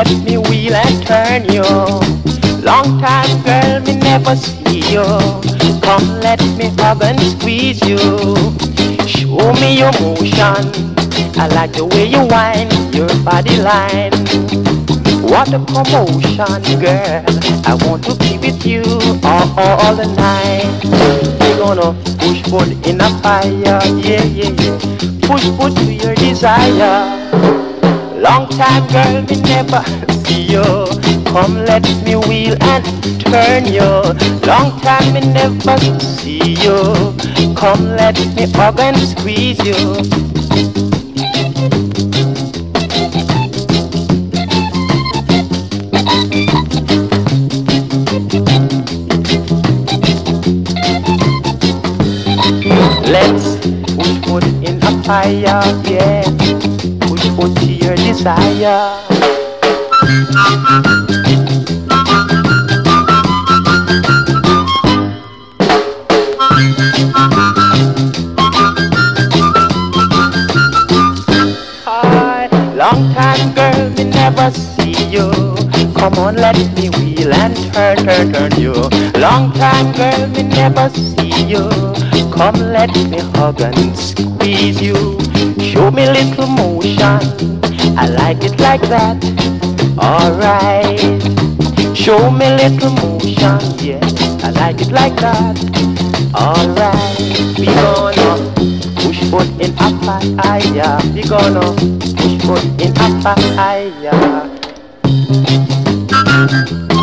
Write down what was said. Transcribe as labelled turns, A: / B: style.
A: let me wheel and turn you. Long time, girl, me never see you. Come, let me hug and squeeze you. Show me your motion. I like the way you whine, your body line. What a commotion, girl. I want to be with you all the night. We're gonna push foot in a fire, yeah, yeah, yeah. Push foot to your desire. Long time, girl, me never see you. Come, let me wheel and turn you. Long time, me never see you. Come, let me hug and squeeze you. Let's push foot in a fire, yeah. Push foot to your desire. Hi, long time, girl, me never see you. Come on, let me wheel and turn you. Long time, girl, me never see you. Come, let me hug and squeeze you. Show me little motion. I like it like that. Alright. Show me little motion. Yeah, I like it like that. Alright. We gonna push foot in a fire. We gonna push foot in a fire.